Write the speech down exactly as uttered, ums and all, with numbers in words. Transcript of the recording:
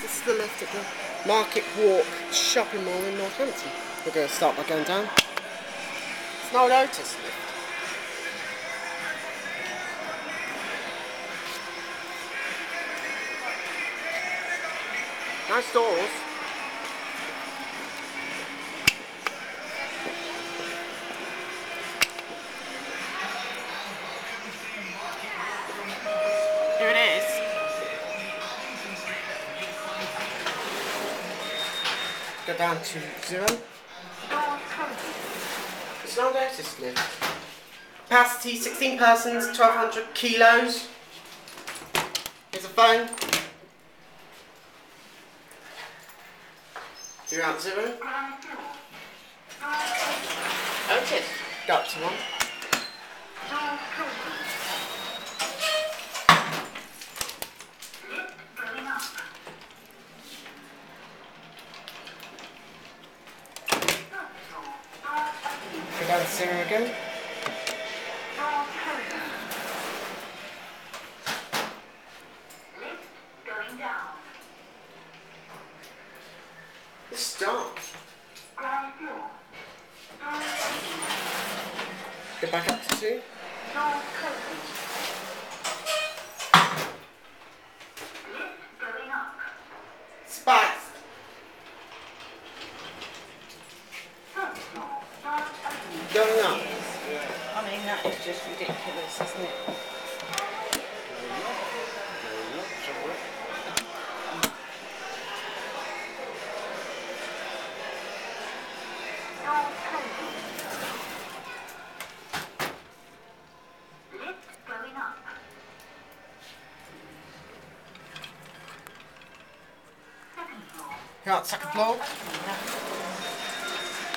This is the lift at the Market Walk shopping mall in Northampton. We're going to start by going down. It's an old Otis lift. Nice doors. Here it is. Go down to zero. It's an old Otis lift. Capacity sixteen persons, twelve hundred kilos. Here's a phone. You're out zero. Otis. Go up to one. Go down to zero again. It's dark. Go back up to two. Spikes. Going up. I mean, that is just ridiculous, isn't it? You're out second floor.